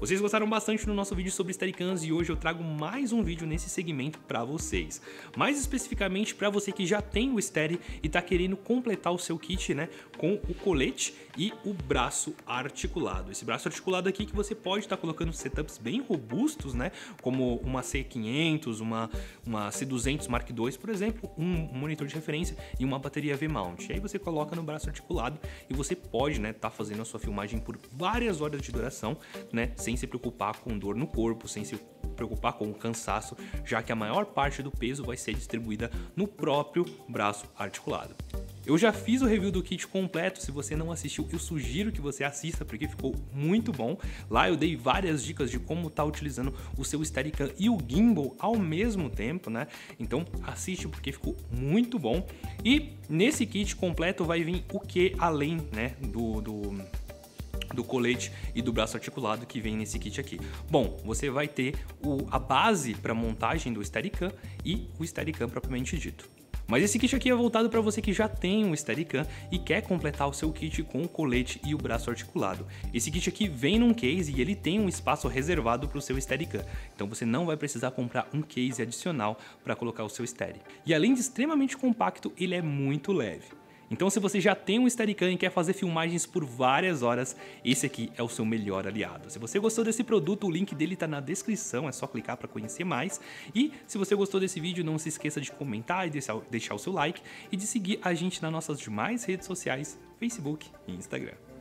Vocês gostaram bastante do nosso vídeo sobre Steadicams e hoje eu trago mais um vídeo nesse segmento para vocês. Mais especificamente para você que já tem o Steady e está querendo completar o seu kit, né, com o colete e o braço articulado. Esse braço articulado aqui que você pode estar colocando setups bem robustos, né, como uma C500, uma C200 Mark II, por exemplo, um monitor de referência e uma bateria V-mount. E aí você coloca no braço articulado e você pode, né, tá fazendo a sua filmagem por várias horas de duração, né, sem se preocupar com dor no corpo, sem se preocupar com o cansaço, já que a maior parte do peso vai ser distribuída no próprio braço articulado. Eu já fiz o review do kit completo, se você não assistiu, eu sugiro que você assista porque ficou muito bom. Lá eu dei várias dicas de como tá utilizando o seu Steadicam e o gimbal ao mesmo tempo, né? Então assiste porque ficou muito bom. E nesse kit completo vai vir o que além, né, do colete e do braço articulado que vem nesse kit aqui. Bom, você vai ter a base para montagem do Steadicam e o Steadicam propriamente dito. Mas esse kit aqui é voltado para você que já tem um Steadicam e quer completar o seu kit com o colete e o braço articulado. Esse kit aqui vem num case e ele tem um espaço reservado para o seu Steadicam, então você não vai precisar comprar um case adicional para colocar o seu Steady. E além de extremamente compacto, ele é muito leve. Então se você já tem um Steadicam e quer fazer filmagens por várias horas, esse aqui é o seu melhor aliado. Se você gostou desse produto, o link dele está na descrição, é só clicar para conhecer mais. E se você gostou desse vídeo, não se esqueça de comentar e deixar o seu like e de seguir a gente nas nossas demais redes sociais, Facebook e Instagram.